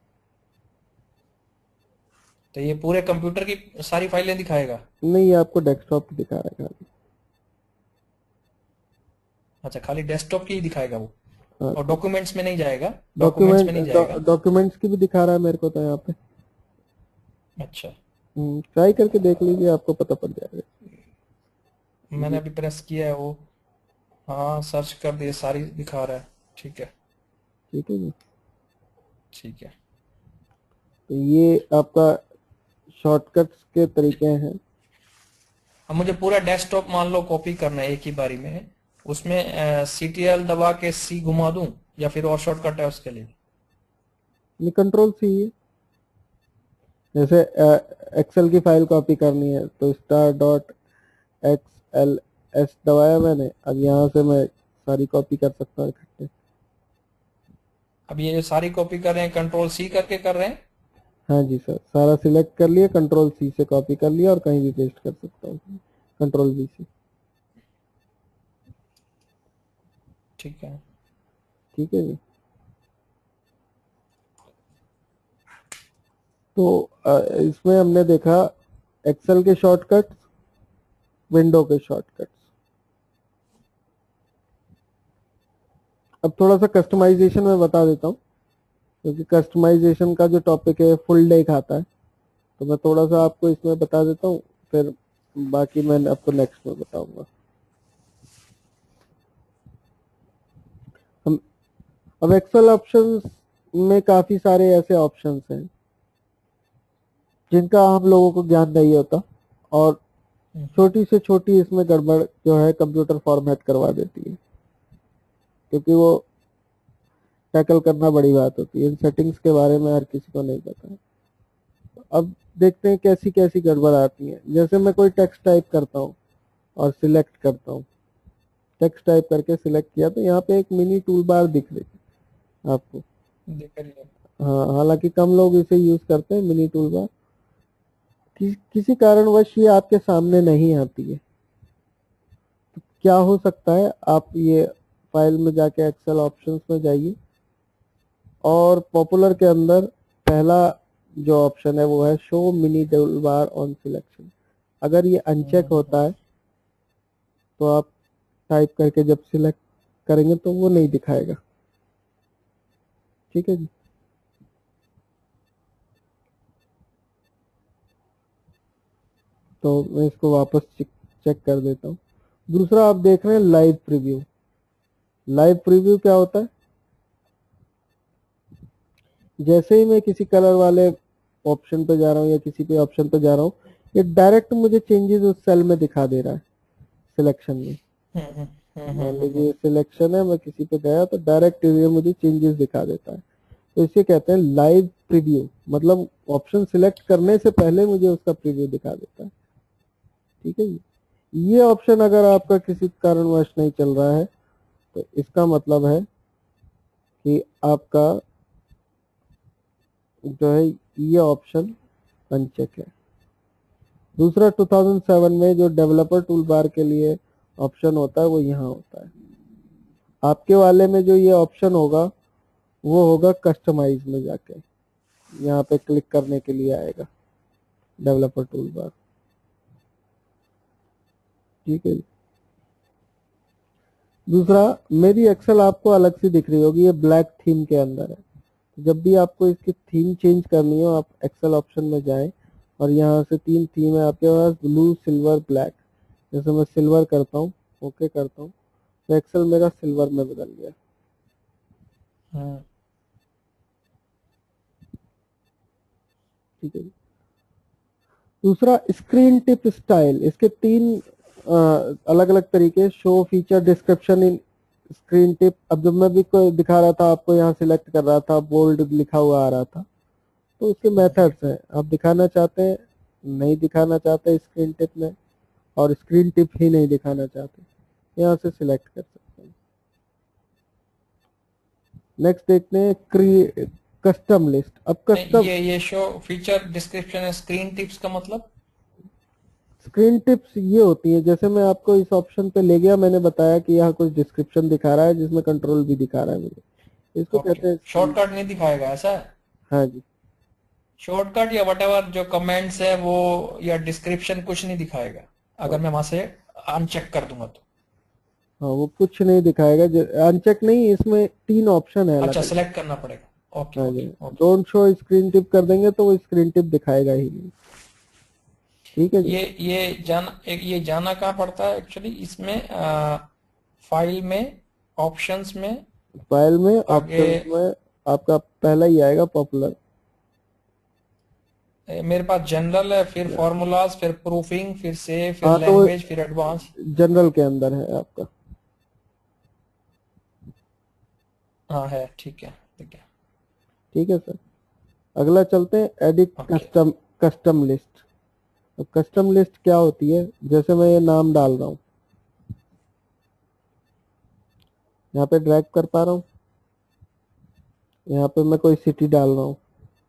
तो ये पूरे कंप्यूटर की सारी फाइलें दिखाएगा? नहीं, ये आपको डेस्कटॉप पे दिखा रहा है खाली। अच्छा, खाली डेस्कटॉप की ही दिखाएगा वो? हाँ, और डॉक्यूमेंट्स में नहीं जाएगा? डॉक्यूमेंट्स में नहीं जाएगा? डॉक्यूमेंट्स की भी दिखा रहा है मेरे को तो यहाँ पे। अच्छा, ट्राई करके देख लीजिए, आपको पता पड़ जाएगा। मैंने अभी प्रेस किया है वो। हाँ, सर्च कर दिए, सारी दिखा रहा है। ठीक है। ठीक है जी। ठीक है। तो ये आपका शॉर्टकट्स के तरीके हैं। अब मुझे पूरा डेस्कटॉप मान लो कॉपी करना है एक ही बारी में, उसमें CTL दबा के C घुमा दूं, या फिर और शॉर्टकट है उसके लिए? ये कंट्रोल C है। जैसे एक्सेल की फाइल कॉपी करनी है तो स्टार डॉट XLS दबाया मैंने, अब यहाँ से मैं सारी कॉपी कर सकता हूँ इकट्ठे। अब ये जो सारी कॉपी कर रहे हैं, कंट्रोल C करके कर रहे हैं? हाँ जी सर, सारा सिलेक्ट कर लिया, कंट्रोल C से कॉपी कर लिया और कहीं भी पेस्ट कर सकता हूँ कंट्रोल V से। ठीक है। ठीक है जी। तो इसमें हमने देखा एक्सेल के शॉर्टकट्स, विंडो के शॉर्टकट्स। अब थोड़ा सा कस्टमाइजेशन में बता देता हूँ, क्योंकि कस्टमाइजेशन का जो टॉपिक है फुल डे खाता है, तो मैं थोड़ा सा आपको इसमें बता देता हूँ, फिर बाकी मैं आपको नेक्स्ट में बताऊंगा। हम अब एक्सेल ऑप्शंस में काफी सारे ऐसे ऑप्शंस हैं जिनका हम लोगों को ज्ञान नहीं होता, और छोटी से छोटी इसमें गड़बड़ जो है कंप्यूटर फॉर्मेट करवा देती है, क्योंकि वो टैकल करना बड़ी बात होती है। इन सेटिंग्स के बारे में हर किसी को नहीं पता है। अब देखते हैं कैसी कैसी गड़बड़ आती है। जैसे मैं कोई टेक्स्ट टाइप करता हूँ और सिलेक्ट करता हूँ, टेक्स्ट टाइप करके सिलेक्ट किया तो यहाँ पे एक मिनी टूल बार दिख रही है आपको। देख लिया। हाँ, हालांकि कम लोग इसे यूज करते हैं मिनी टूल बार। किसी कारणवश ये आपके सामने नहीं आती है, तो क्या हो सकता है, आप ये फाइल में जाके एक्सेल ऑप्शंस में जाइए और पॉपुलर के अंदर पहला जो ऑप्शन है वो है show mini tool bar on selection. अगर ये अनचेक होता है तो आप टाइप करके जब सिलेक्ट करेंगे तो वो नहीं दिखाएगा। ठीक है जी। तो मैं इसको वापस चेक कर देता हूँ। दूसरा आप देख रहे हैं लाइव प्रीव्यू। लाइव प्रीव्यू क्या होता है? जैसे ही मैं किसी कलर वाले ऑप्शन पे जा रहा हूँ या किसी पे ऑप्शन पे जा रहा हूँ, ये डायरेक्ट मुझे चेंजेस उस सेल में दिखा दे रहा है सिलेक्शन में। मान लीजिए सिलेक्शन है, मैं किसी पे गया तो डायरेक्ट ये मुझे चेंजेस दिखा देता है। तो इसे कहते हैं लाइव प्रीव्यू, मतलब ऑप्शन सिलेक्ट करने से पहले मुझे उसका प्रीव्यू दिखा देता है। ठीक है जी। ये ऑप्शन अगर आपका किसी कारणवश नहीं चल रहा है तो इसका मतलब है कि आपका जो है ये ऑप्शन अनचेक है। दूसरा 2007 में जो डेवलपर टूल बार के लिए ऑप्शन होता है वो यहाँ होता है। आपके वाले में जो ये ऑप्शन होगा वो होगा कस्टमाइज में जाके, यहाँ पे क्लिक करने के लिए आएगा डेवलपर टूल बार। ठीक है जी। दूसरा, मेरी एक्सेल आपको अलग से दिख रही होगी, ये ब्लैक थीम के अंदर है। जब भी आपको इसकी थीम चेंज करनी हो आप एक्सेल ऑप्शन में जाएं और यहाँ से 3 थीम है आपके पास, ब्लू, सिल्वर, ब्लैक। जैसे मैं सिल्वर करता हूँ, ओके करता हूँ, तो एक्सेल मेरा सिल्वर में बदल गया। ठीक है जी। दूसरा, स्क्रीन टिप स्टाइल, इसके 3 अलग अलग तरीके, show, feature, description in screen tip. अब जब मैं भी कोई दिखा रहा था आपको, यहाँ सिलेक्ट कर रहा था, बोल्ड लिखा हुआ आ रहा था, तो उसके मेथड्स हैं। आप दिखाना चाहते हैं, नहीं दिखाना चाहते स्क्रीन टिप में, और स्क्रीन टिप ही नहीं दिखाना चाहते, यहाँ से सिलेक्ट कर सकते हैं। नेक्स्ट देखते हैं कस्टम लिस्ट। अब कस्टम ये show feature description screen tips का मतलब? स्क्रीन टिप्स ये होती है, जैसे मैं आपको इस ऑप्शन पे ले गया, मैंने बताया कि यहाँ कुछ डिस्क्रिप्शन दिखा रहा है जिसमें कंट्रोल भी दिखा रहा है मुझे, इसको ओके, कहते हैं शॉर्टकट नहीं दिखाएगा ऐसा है? हाँ जी। शॉर्टकट या वटेवर जो कमेंट्स है वो या डिस्क्रिप्शन कुछ नहीं दिखाएगा हाँ अगर मैं वहां से अनचेक कर दूंगा तो? हाँ, वो कुछ नहीं दिखाएगा। अनचेक नहीं, इसमें 3 ऑप्शन है अलग अच्छा, अलग। सिलेक्ट करना पड़ेगा। ओके हाँ जी। Okay okay. Don't show screen tip कर देंगे तो वो स्क्रीन टिप दिखाएगा ही नहीं। ठीक है जी। ये जाना कहाँ पड़ता है एक्चुअली इसमें? फाइल में, ऑप्शंस में, फाइल में, आगे ऑप्शंस में आपका पहला ही आएगा पॉपुलर। मेरे पास जनरल है, फिर फॉर्मूलाज, फिर प्रूफिंग, फिर सेव, फिर हाँ, तो लैंग्वेज, फिर एडवांस। जनरल के अंदर है आपका। हाँ है, ठीक है ठीक है। ठीक है सर। अगला चलते हैं, एडिट ओके। Custom list. तो कस्टम लिस्ट क्या होती है, जैसे मैं ये नाम डाल रहा हूँ, यहाँ पे ड्रैग कर पा रहा हूँ, यहाँ पे मैं कोई सिटी डाल रहा हूँ,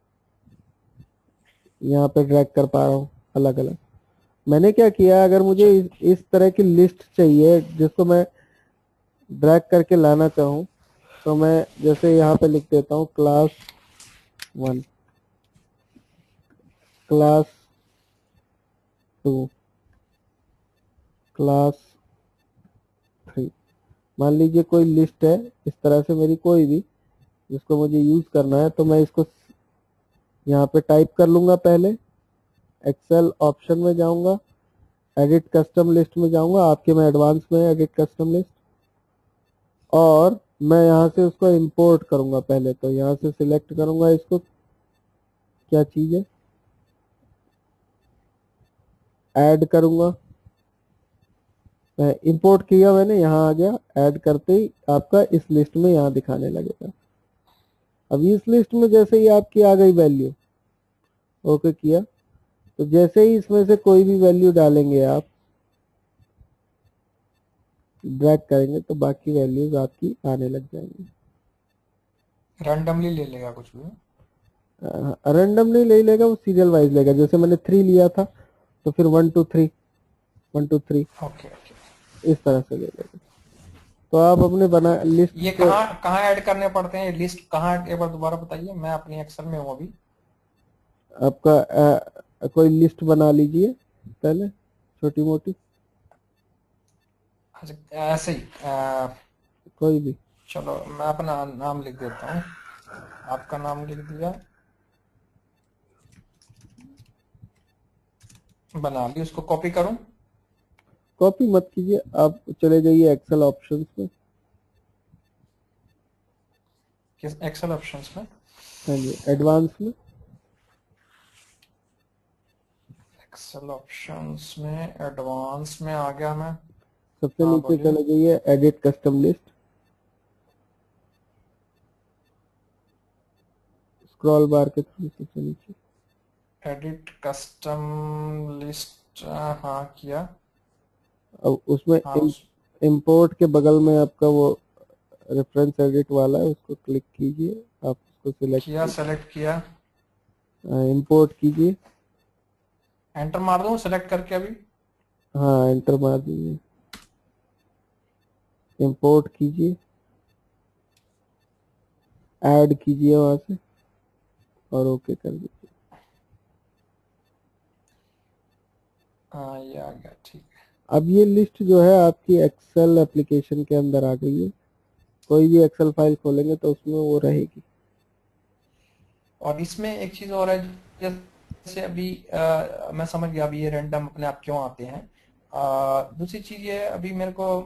यहाँ पे ड्रैग कर पा रहा हूँ अलग अलग। मैंने क्या किया, अगर मुझे इस तरह की लिस्ट चाहिए जिसको मैं ड्रैग करके लाना चाहूँ, तो मैं जैसे यहाँ पे लिख देता हूँ क्लास 1, क्लास 2, क्लास 3। मान लीजिए कोई लिस्ट है इस तरह से मेरी, कोई भी जिसको मुझे यूज करना है, तो मैं इसको यहाँ पे टाइप कर लूंगा। पहले एक्सेल ऑप्शन में जाऊंगा, एडिट कस्टम लिस्ट में जाऊंगा, आपके में एडवांस में एडिट कस्टम लिस्ट, और मैं यहाँ से उसको इंपोर्ट करूंगा। पहले तो यहाँ से सिलेक्ट करूंगा इसको, क्या चीज है, ऐड करूंगा। इंपोर्ट किया मैंने, यहाँ आ गया, ऐड करते ही आपका इस लिस्ट में यहाँ दिखाने लगेगा। अब इस लिस्ट में जैसे ही आपकी आ गई वैल्यू, ओके किया, तो जैसे ही इसमें से कोई भी वैल्यू डालेंगे आप, ड्रैग करेंगे, तो बाकी वैल्यूज आपकी आने लग जाएंगी। रैंडमली ले लेगा कुछ भी? रैंडमली ले लेगा, वो सीरियल वाइज लेगा। जैसे मैंने 3 लिया था तो फिर 1 2 3, 1 2 3 ओके ओके। इस तरह से ले लेगा। तो आप अपने बना लिस्ट ये को, कहाँ कहाँ ऐड करने पड़ते हैं? लिस्ट कहाँ, एक बार दोबारा बताइए, मैं अपनी एक्सेल में हूँ अभी। आपका कोई लिस्ट बना लीजिए पहले, छोटी मोटी अच्छा, ऐसे ही कोई भी। चलो मैं अपना नाम लिख देता हूँ, आपका नाम लिख दिया, बना ली, उसको कॉपी करूँ? कॉपी मत कीजिए, आप चले जाइए एक्सेल ऑप्शंस में। किस एक्सेल ऑप्शंस में? हाँ जी, एडवांस में। एक्सेल ऑप्शंस में एडवांस में आ गया मैं। सबसे हाँ नीचे बोलिए। चले जाइए, edit custom list, scroll bar के थ्रू सबसे नीचे। एडिट कस्टम लिस्ट, हाँ किया। अब उसमें हाँ उस इंपोर्ट के बगल में आपका वो रेफरेंस एडिट वाला है, उसको क्लिक कीजिए, आप उसको सिलेक्ट किया, सेलेक्ट किया, कीजिए, इंपोर्ट कीजिए। एंटर मार दूं सेलेक्ट करके अभी? हाँ एंटर मार दीजिए, इंपोर्ट कीजिए, ऐड कीजिए वहां से और ओके कर दीजिए। हाँ ये आ गया, ठीक है। अब ये लिस्ट जो है आपकी एक्सेल एप्लीकेशन के अंदर आ गई है। कोई भी एक्सेल फाइल खोलेंगे तो उसमें वो रहेगी। और इसमें एक चीज और है, जैसे अभी मैं समझ गया अभी ये रैंडम अपने आप क्यों आते हैं। दूसरी चीज ये है, अभी मेरे को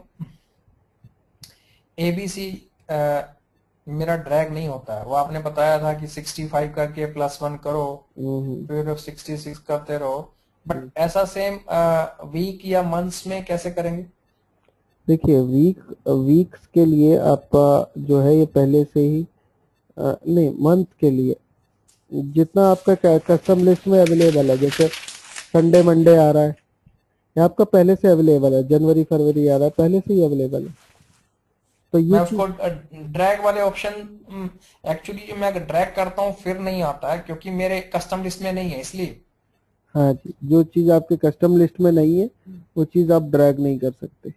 एबीसी मेरा ड्रैग नहीं होता है। वो आपने बताया था कि 65 करके +1 करो, हम्म, फिर 66 करते रहो, बट हम्म। ऐसा सेम वीक या मंथ्स में कैसे करेंगे? देखिए वीक्स के लिए आपका जो है ये पहले से ही नहीं, मंथ के लिए जितना आपका कस्टम लिस्ट में अवेलेबल है, जैसे संडे मंडे आ रहा है, ये आपका पहले से अवेलेबल है, जनवरी फरवरी आ रहा है, पहले से ही अवेलेबल है। तो ये मैं चीज, उसको ड्रैग वाले ऑप्शन, एक्चुअली मैं ड्रैग करता हूँ फिर नहीं आता है, क्योंकि मेरे कस्टम लिस्ट में नहीं है इसलिए। हाँ जी, जो चीज आपके कस्टम लिस्ट में नहीं है वो चीज आप ड्रैग नहीं कर सकते।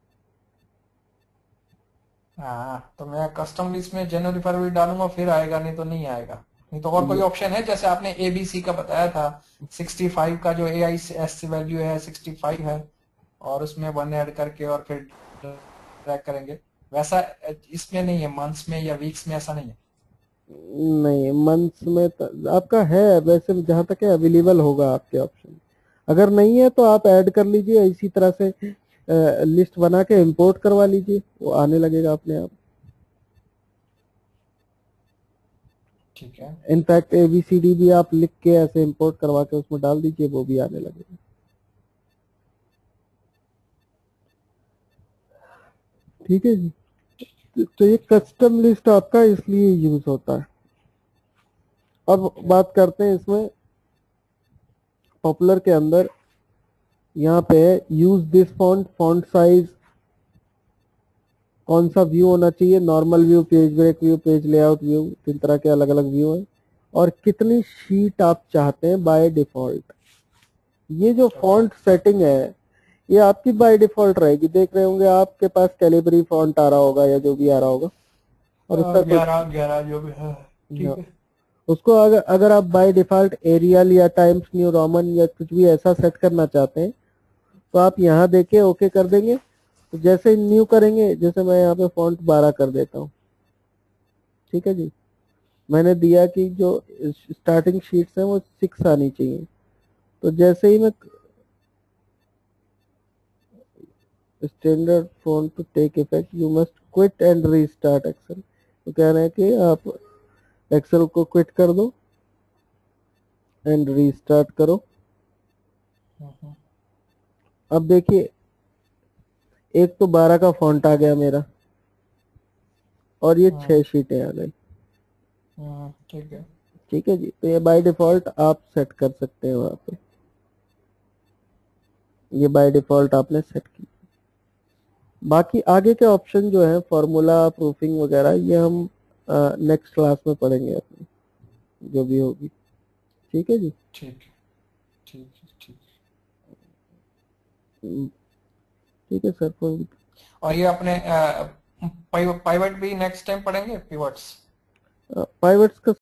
हाँ तो मैं कस्टम लिस्ट में जनवरी फरवरी डालूंगा फिर आएगा, नहीं तो नहीं आएगा। नहीं तो और कोई ये ऑप्शन है, जैसे आपने एबीसी का बताया था, 65 का जो ए आई एस वैल्यू है 65 है, और उसमें 1 ऐड करके और फिर ट्रैक करेंगे, वैसा इसमें नहीं है, मंथ्स में या वीक्स में ऐसा नहीं है। नहीं, मंथ्स में तो आपका है वैसे, जहां तक है अवेलेबल होगा आपके ऑप्शन। अगर नहीं है तो आप ऐड कर लीजिए, इसी तरह से लिस्ट बना के इंपोर्ट करवा लीजिए, वो आने लगेगा अपने आप। ठीक है। इनफैक्ट ABCD भी आप लिख के ऐसे इंपोर्ट करवा के उसमें डाल दीजिए, वो भी आने लगेगा। ठीक है जी। तो ये कस्टम लिस्ट आपका इसलिए यूज होता है। अब ओके। बात करते हैं इसमें पॉपुलर के अंदर, यहाँ पे use this font, font size, कौन सा व्यू होना चाहिए, normal view, page break view, page layout view, 3 तरह के अलग अलग व्यू हैं, और कितनी शीट आप चाहते हैं बाय डिफॉल्ट। ये जो ओके। फॉन्ट सेटिंग है ये आपकी बाय डिफॉल्ट रहेगी। देख रहे होंगे आपके पास कैलिबरी फॉन्ट आ रहा होगा या जो भी आ रहा होगा, और उसका कुछ 11 जो भी है, ठीक है। उसको अगर अगर आप बाय डिफॉल्ट एरियल या टाइम्स न्यू रोमन या कुछ भी ऐसा सेट करना चाहते हैं तो आप यहाँ देके ओके कर देंगे। तो जैसे ही न्यू करेंगे, जैसे मैं यहाँ पे फॉन्ट 12 कर देता हूँ, ठीक है जी। मैंने दिया कि जो स्टार्टिंग शीट्स हैं वो 6 आनी चाहिए। तो जैसे ही मैं standard font to take effect you must quit and restart Excel, तो कह रहे हैं कि आप एक्सेल को क्विट कर दो एंड रीस्टार्ट करो। हम्म, अब देखिए, एक तो 12 का फॉन्ट आ गया मेरा, और ये हम्म, 6 शीटें आ गई। ठीक है। ठीक है जी, तो ये बाय डिफॉल्ट आप सेट कर सकते हैं वहां पे, ये बाय डिफॉल्ट आपने सेट की। बाकी आगे के ऑप्शन जो है फॉर्मूला प्रूफिंग वगैरह, ये हम नेक्स्ट क्लास में पढ़ेंगे अपनी, जो भी होगी। ठीक है जी। ठीक है। ठीक है। ठीक है। हम्म, ठीक है सर, और ये अपने पाइवट भी नेक्स्ट टाइम पढ़ेंगे, पिवट्स? पाइवट्स का